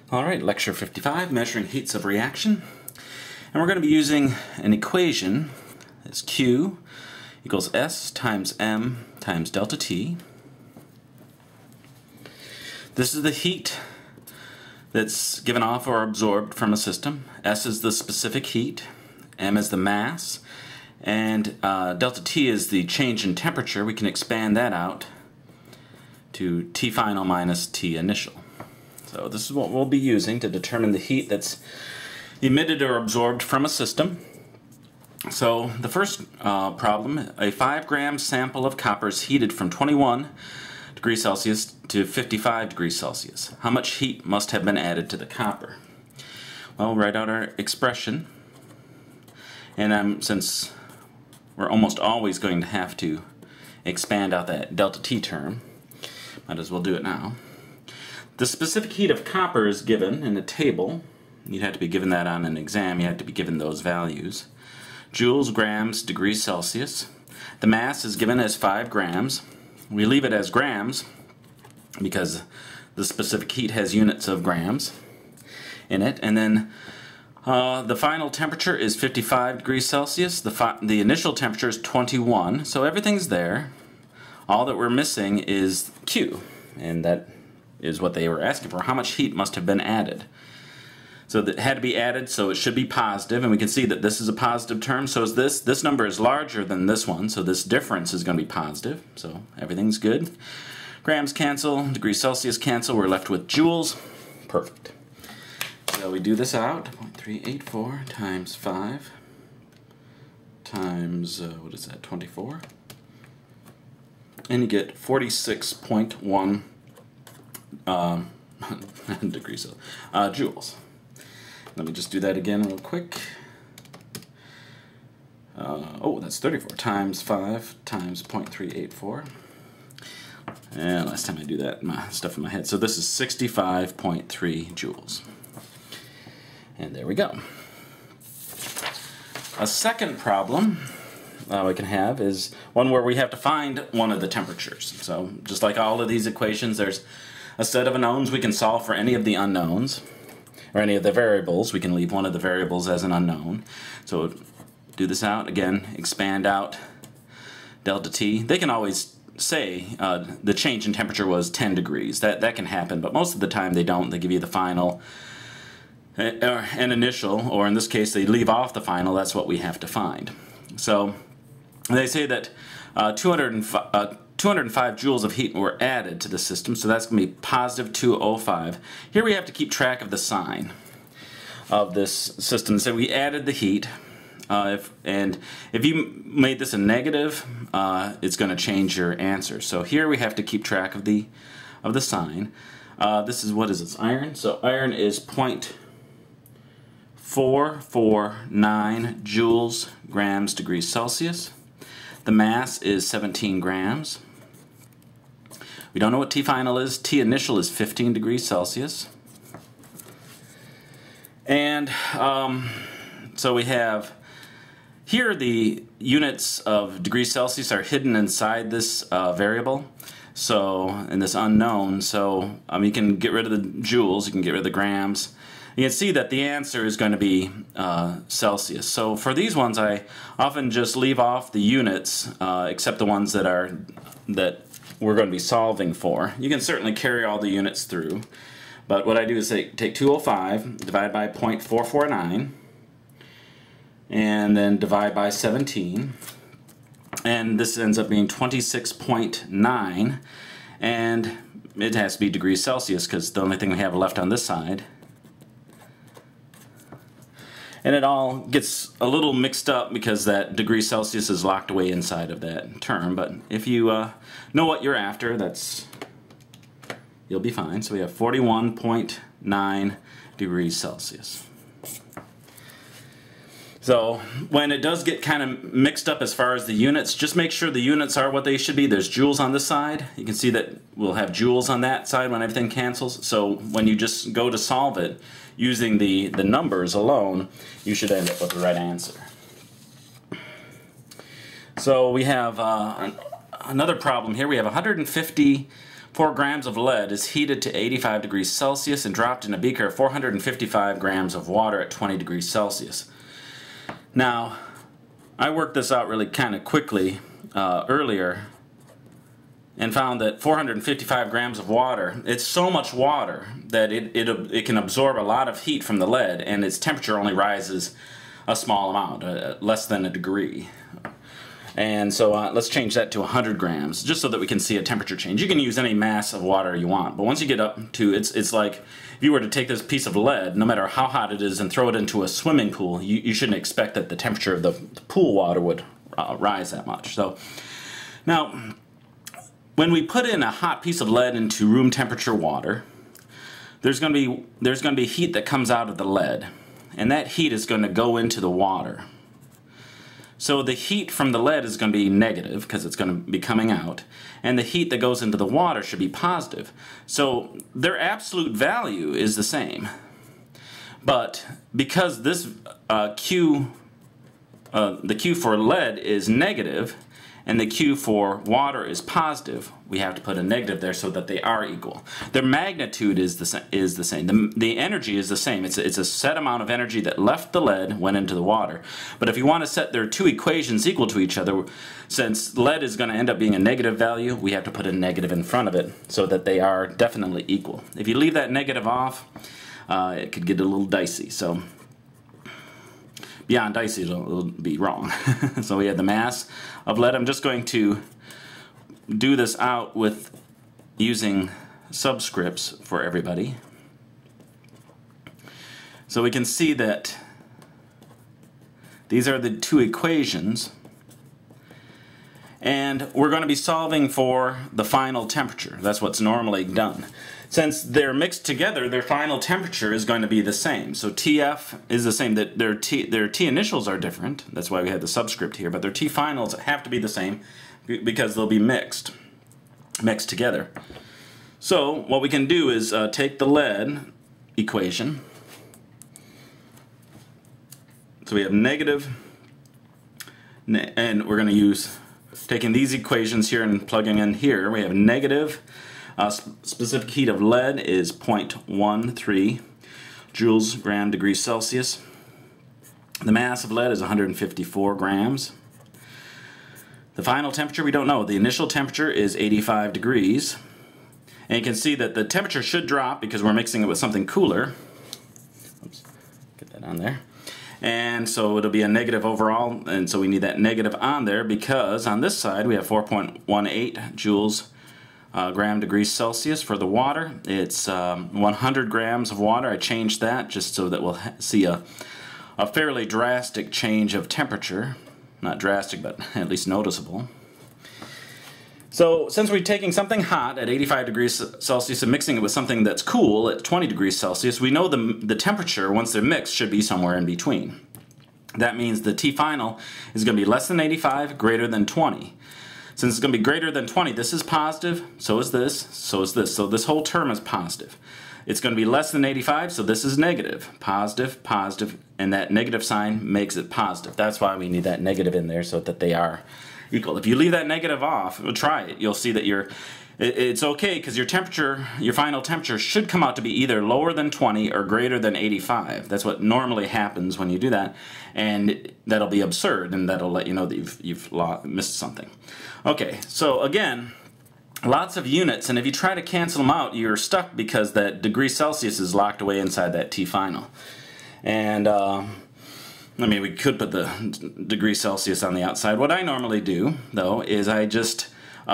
Alright, lecture 55, measuring heats of reaction. And we're going to be using an equation that's Q equals S times M times delta T. This is the heat that's given off or absorbed from a system. S is the specific heat, M is the mass, and delta T is the change in temperature. We can expand that out to T final minus T initial. So this is what we'll be using to determine the heat that's emitted or absorbed from a system. So the first problem, a 5-gram sample of copper is heated from 21 degrees Celsius to 55 degrees Celsius. How much heat must have been added to the copper? Well, we'll write out our expression. And since we're almost always going to have to expand out that delta T term, might as well do it now. The specific heat of copper is given in a table. You'd have to be given that on an exam. You have to be given those values. Joules, grams, degrees Celsius. The mass is given as 5 grams. We leave it as grams because the specific heat has units of grams in it. And then the final temperature is 55 degrees Celsius. The initial temperature is 21. So everything's there. All that we're missing is Q, and that is what they were asking for. How much heat must have been added? So that had to be added, so it should be positive, and we can see that this is a positive term. So is this number is larger than this one, so this difference is going to be positive. So everything's good. Grams cancel, degrees Celsius cancel, we're left with joules. Perfect. So we do this out, 0.384 times 5 times, what is that, 24? And you get 46.1 degrees joules. Let me just do that again real quick. Oh, that's 34 times 5 times 0.384. And last time I do that, my stuff in my head. So this is 65.3 joules. And there we go. A second problem we can have is one where we have to find one of the temperatures. So just like all of these equations, there's a set of unknowns. We can solve for any of the unknowns or any of the variables. We can leave one of the variables as an unknown. So do this out again, expand out delta T. They can always say the change in temperature was 10 degrees. That can happen, but most of the time they don't. They give you the final an initial, or in this case they leave off the final. That's what we have to find. So they say that 205 joules of heat were added to the system, so that's going to be positive 205. Here we have to keep track of the sign of this system. So we added the heat, if you made this a negative, it's going to change your answer. So here we have to keep track of the sign. This is, what is this, iron? So iron is 0.449 joules grams degrees Celsius. The mass is 17 grams. We don't know what T final is. T initial is 15 degrees Celsius. And so we have here the units of degrees Celsius are hidden inside this variable, so in this unknown. So you can get rid of the joules, you can get rid of the grams. You can see that the answer is going to be Celsius. So for these ones, I often just leave off the units, except the ones that we're going to be solving for. You can certainly carry all the units through, but what I do is take 205, divide by 0.449, and then divide by 17, and this ends up being 26.9, and it has to be degrees Celsius because the only thing we have left on this side. And it all gets a little mixed up because that degrees Celsius is locked away inside of that term. But if you know what you're after, you'll be fine. So we have 41.9 degrees Celsius. So when it does get kind of mixed up as far as the units, just make sure the units are what they should be. There's joules on this side. You can see that we'll have joules on that side when everything cancels. So when you just go to solve it using the numbers alone, you should end up with the right answer. So we have another problem here. We have 150 4 grams of lead is heated to 85 degrees Celsius and dropped in a beaker of 455 grams of water at 20 degrees Celsius. Now, I worked this out really kind of quickly earlier and found that 455 grams of water, it's so much water that it can absorb a lot of heat from the lead, and its temperature only rises a small amount, less than a degree. And so let's change that to 100 grams, just so that we can see a temperature change. You can use any mass of water you want, but once you get up to, it's like if you were to take this piece of lead, no matter how hot it is, and throw it into a swimming pool, you shouldn't expect that the temperature of the pool water would rise that much. So now, when we put in a hot piece of lead into room temperature water, there's going to be heat that comes out of the lead, and that heat is going to go into the water. So the heat from the lead is going to be negative because it's going to be coming out, and the heat that goes into the water should be positive. So their absolute value is the same. But because this the Q for lead is negative and the Q for water is positive, we have to put a negative there so that they are equal. Their magnitude is the same. The energy is the same. It's a set amount of energy that left the lead, went into the water. But if you want to set their two equations equal to each other, since lead is going to end up being a negative value, we have to put a negative in front of it so that they are definitely equal. If you leave that negative off, it could get a little dicey. So beyond dicey, it'll be wrong. So we have the mass of lead. I'm just going to do this out with using subscripts for everybody. So we can see that these are the two equations, and we're going to be solving for the final temperature. That's what's normally done. Since they're mixed together, their final temperature is going to be the same. So TF is the same. Their T initials are different. That's why we have the subscript here. But their T finals have to be the same because they'll be mixed together. So what we can do is take the lead equation. So we have negative, and we're going to use, taking these equations here and plugging in here, we have negative. Specific heat of lead is 0.13 joules gram degrees Celsius. The mass of lead is 154 grams. The final temperature we don't know. The initial temperature is 85 degrees. And you can see that the temperature should drop because we're mixing it with something cooler. Oops, get that on there. And so it'll be a negative overall, and so we need that negative on there because on this side we have 4.18 joules gram degrees Celsius for the water. It's 100 grams of water. I changed that just so that we'll see a fairly drastic change of temperature. Not drastic, but at least noticeable. So since we're taking something hot at 85 degrees Celsius and mixing it with something that's cool at 20 degrees Celsius, we know the temperature, once they're mixed, should be somewhere in between. That means the T final is going to be less than 85, greater than 20. Since it's going to be greater than 20, this is positive, so is this, so is this. So this whole term is positive. It's going to be less than 85, so this is negative. Positive, positive, and that negative sign makes it positive. That's why we need that negative in there so that they are equal. If you leave that negative off, try it. You'll see that it's okay because your temperature, your final temperature should come out to be either lower than 20 or greater than 85. That's what normally happens when you do that, and that'll be absurd, and that'll let you know that you've missed something. Okay, so again, lots of units, and if you try to cancel them out, you're stuck because that degree Celsius is locked away inside that T final. And I mean, we could put the degree Celsius on the outside. What I normally do, though, is I just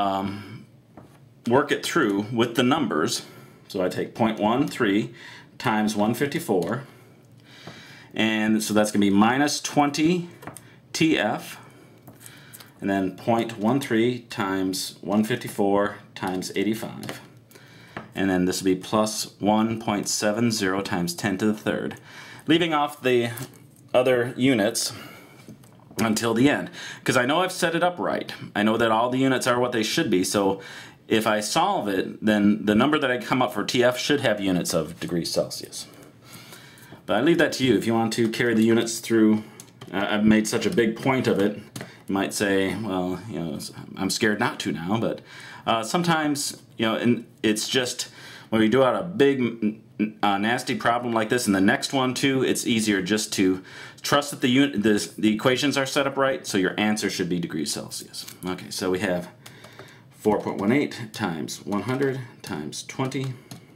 work it through with the numbers. So I take 0.13 times 154, and so that's going to be minus 20 TF, and then 0.13 times 154 times 85. And then this will be plus 1.70 times 10 to the third. Leaving off the other units until the end. Because I know I've set it up right. I know that all the units are what they should be, so if I solve it, then the number that I come up for TF should have units of degrees Celsius. But I leave that to you. If you want to carry the units through, I've made such a big point of it. You might say, well, you know, I'm scared not to now, but sometimes you know, and it's just when we do out a big nasty problem like this, and the next one too, it's easier just to trust that the equations are set up right, so your answer should be degrees Celsius. Okay, so we have 4.18 times 100 times 20.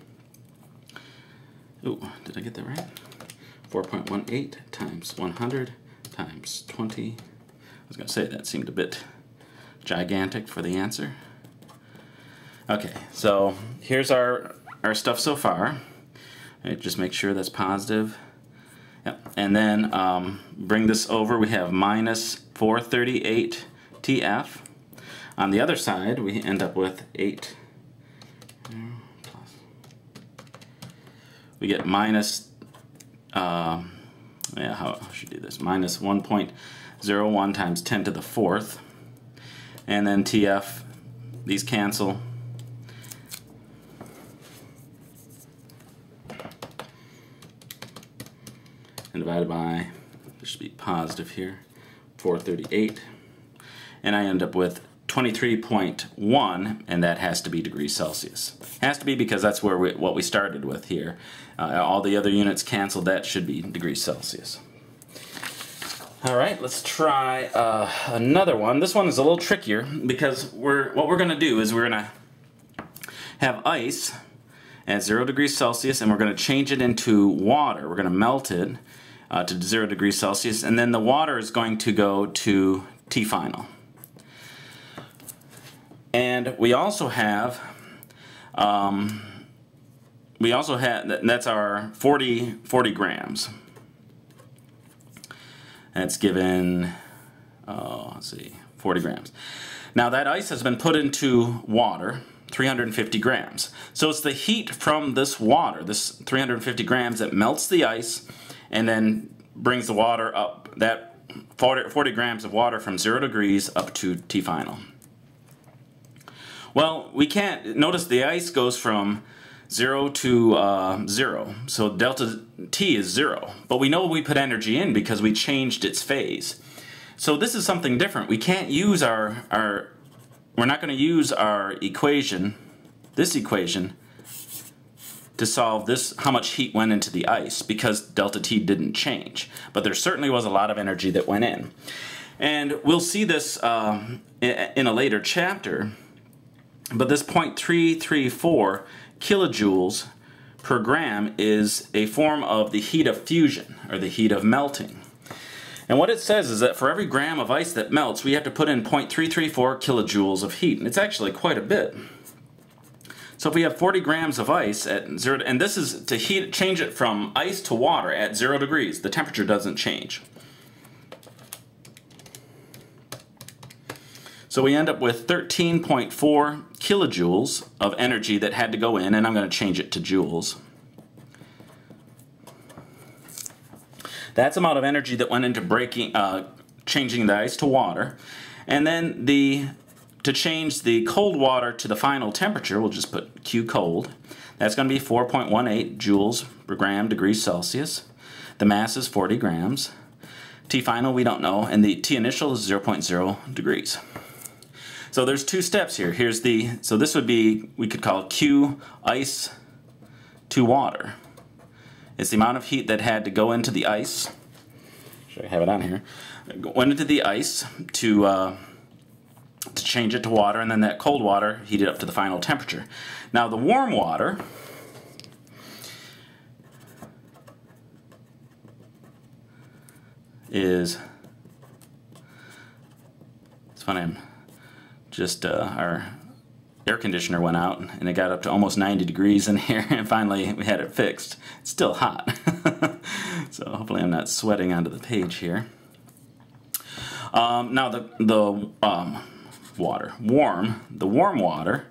Ooh, did I get that right? 4.18 times 100 times 20. I was going to say that seemed a bit gigantic for the answer. Okay, so here's our stuff so far. Right, just make sure that's positive. Yep. And then bring this over. We have minus 438 TF. On the other side, we end up with 8 plus. We get minus, how should I do this? Minus 1.01 times 10 to the 4th. And then TF, these cancel. And divided by, this should be positive here, 438. And I end up with 23.1, and that has to be degrees Celsius. Has to be because that's where what we started with here. All the other units canceled, that should be degrees Celsius. All right, let's try another one. This one is a little trickier because what we're going to do is we're going to have ice at 0 degrees Celsius, and we're going to change it into water. We're going to melt it to 0 degrees Celsius, and then the water is going to go to T final. And we also have that's our 40 grams. That's given, let's see, 40 grams. Now that ice has been put into water, 350 grams. So it's the heat from this water, this 350 grams, that melts the ice and then brings the water up, that 40 grams of water from 0 degrees up to T final. Well, we can't, notice the ice goes from 0 to 0, so delta T is 0. But we know we put energy in because we changed its phase. So this is something different. We can't use we're not going to use our equation, this equation, to solve this, how much heat went into the ice, because delta T didn't change. But there certainly was a lot of energy that went in. And we'll see this in a later chapter, but this 0.334 kilojoules per gram is a form of the heat of fusion, or the heat of melting. And what it says is that for every gram of ice that melts, we have to put in 0.334 kilojoules of heat, and it's actually quite a bit. So if we have 40 grams of ice at 0, and this is to change it from ice to water at 0 degrees, the temperature doesn't change. So we end up with 13.4 kilojoules of energy that had to go in, and I'm going to change it to joules. That's the amount of energy that went into changing the ice to water. And then to change the cold water to the final temperature, we'll just put Q cold. That's going to be 4.18 joules per gram degrees Celsius. The mass is 40 grams. T final we don't know, and the T initial is 0.0 degrees. So there's two steps here. So this would be, we could call it Q ice to water. It's the amount of heat that had to go into the ice. Should I have it on here? Went into the ice to change it to water, and then that cold water heated up to the final temperature. Now the warm water is, it's funny, I'm just our air conditioner went out and it got up to almost 90 degrees in here, and finally we had it fixed. It's still hot. So hopefully I'm not sweating onto the page here. Now the warm water,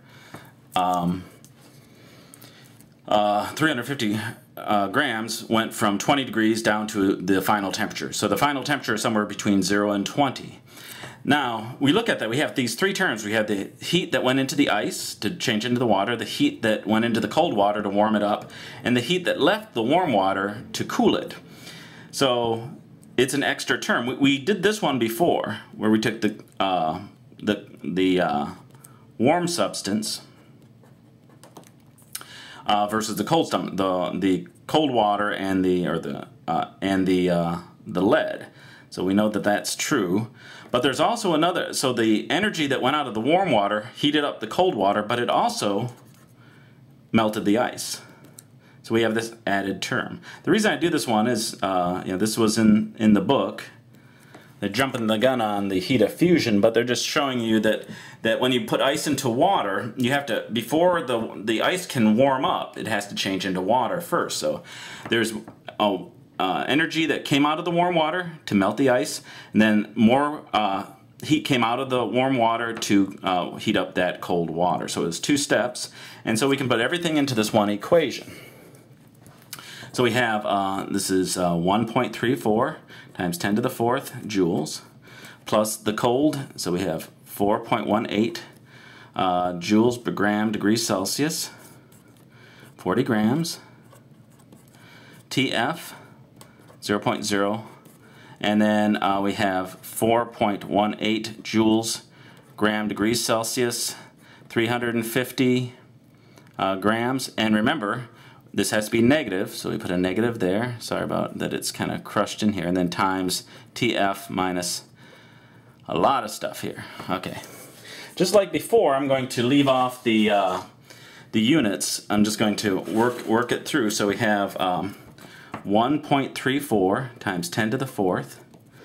350 grams went from 20 degrees down to the final temperature. So the final temperature is somewhere between 0 and 20. Now, we look at that, we have these three terms. We have the heat that went into the ice to change into the water, the heat that went into the cold water to warm it up, and the heat that left the warm water to cool it. So it's an extra term. We did this one before, where we took the warm substance versus the cold stomach, the cold water and the lead. So we know that that's true. But there's also another, so the energy that went out of the warm water heated up the cold water, but it also melted the ice. So we have this added term. The reason I do this one is, this was in the book. They're jumping the gun on the heat of fusion, but they're just showing you that when you put ice into water, you have to, before the ice can warm up, it has to change into water first. So there's energy that came out of the warm water to melt the ice, and then more heat came out of the warm water to heat up that cold water. So it was 2 steps, and so we can put everything into this one equation. So we have, this is 1.34 times 10 to the 4th joules, plus the cold, so we have 4.18 joules per gram degrees Celsius, 40 grams, TF, 0.0, and then we have 4.18 joules gram degrees Celsius, 350 grams, and remember, this has to be negative, so we put a negative there. Sorry about that, it's kind of crushed in here. And then times TF minus a lot of stuff here. Okay. Just like before, I'm going to leave off the units. I'm just going to work it through. So we have 1.34 times 10 to the 4th,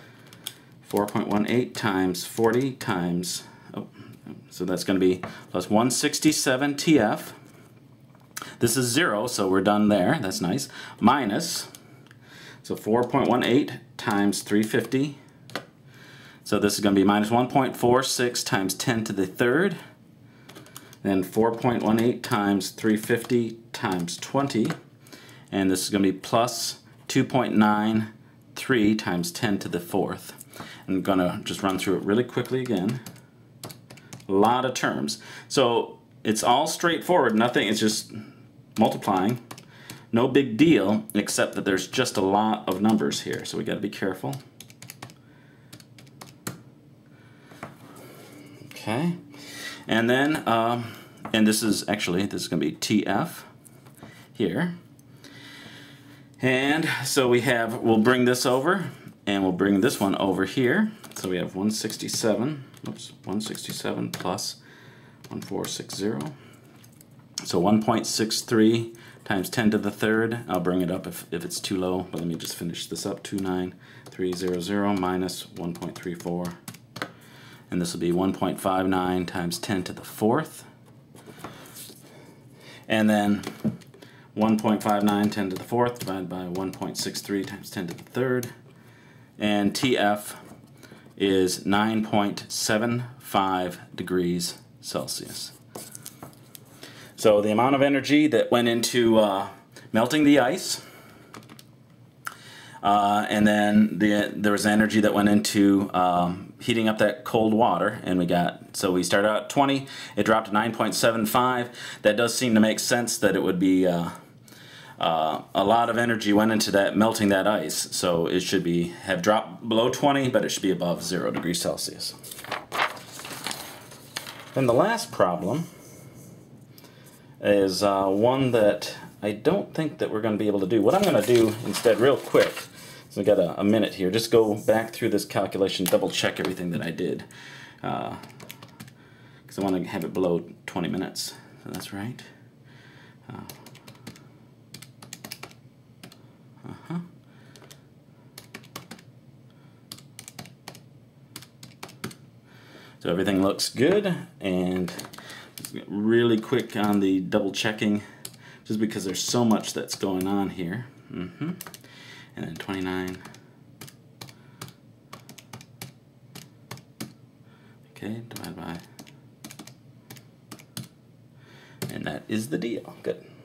4.18 times 40 times, so that's going to be plus 167 TF. This is 0, so we're done there. That's nice. Minus, so 4.18 times 350. So this is going to be minus 1.46 times 10 to the 3rd. Then 4.18 times 350 times 20. And this is going to be plus 2.93 times 10 to the 4th. I'm going to just run through it really quickly again. A lot of terms. So it's all straightforward. Nothing, it's just multiplying. No big deal, except that there's just a lot of numbers here, so we got to be careful. Okay, and then and this is going to be TF here, and so we'll bring this over, and we'll bring this one over here. So we have 167 plus 1460. So 1.63 times 10 to the 3rd. I'll bring it up if it's too low, but let me just finish this up. 29300 minus 1.34. And this will be 1.59 times 10 to the 4th. And then 1.59 10 to the 4th divided by 1.63 times 10 to the 3rd. And TF is 9.75 degrees Celsius. So the amount of energy that went into melting the ice, and then there was energy that went into heating up that cold water, and so we started out at 20, it dropped to 9.75. That does seem to make sense that it would be a lot of energy went into that melting that ice, so it should have dropped below 20, but it should be above 0 degrees Celsius. Then the last problem is one that I don't think that we're going to be able to do. What I'm going to do instead, real quick, so I've got a minute here, just go back through this calculation, double check everything that I did, because I want to have it below 20 minutes, so that's right. So everything looks good, and really quick on the double checking, just because there's so much that's going on here. And then 29. Okay, divided by, and that is the deal. Good.